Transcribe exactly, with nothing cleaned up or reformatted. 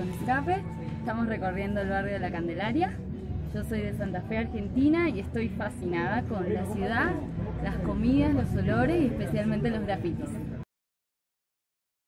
Escape. Estamos recorriendo el barrio de La Candelaria. Yo soy de Santa Fe, Argentina, y estoy fascinada con la ciudad, las comidas, los olores y especialmente los grafitis.